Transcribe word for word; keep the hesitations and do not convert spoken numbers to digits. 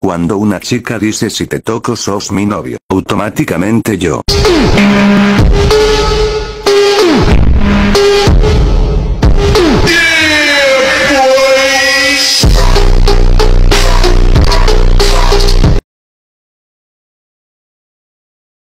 Cuando una chica dice si te toco sos mi novio, automáticamente yo